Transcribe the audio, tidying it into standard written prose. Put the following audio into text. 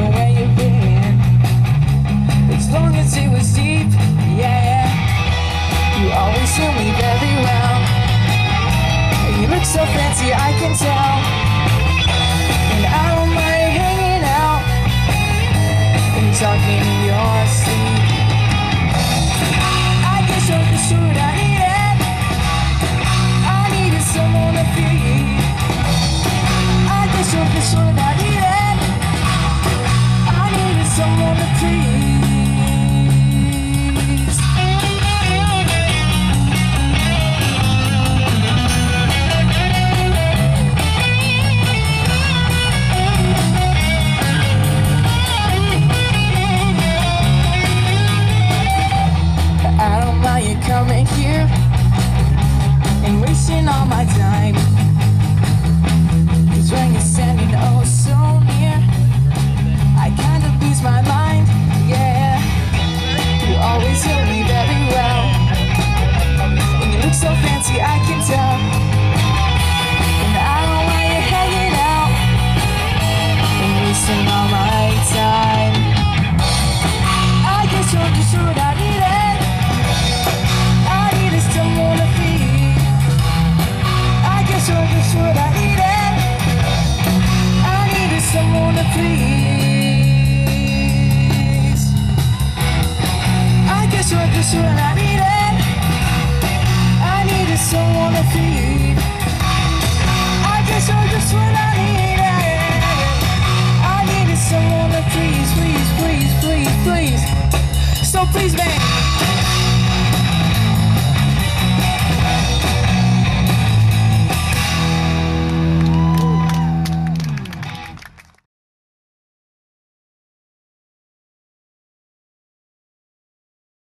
where you've been, as long as it was deep, yeah. You always knew me very well. You look so fancy, I can tell, and I don't mind hanging out and talking in your sleep. I guess you're just what I needed. I needed someone to feed. I guess you're just what I needed. I needed someone to please. Coming here and wasting all my time, 'cause when you're standing oh so near, I kind of lose my mind, yeah. You always hear me very well, and you look so fancy, I can tell, and I don't want you hanging out and wasting all my time. I guess you're just what I needed. You're just what I needed. I needed someone to please. I guess you're just what I needed. I needed someone to feed. I guess you're just what I needed. I needed someone to please, please, please, please, please. So please, man.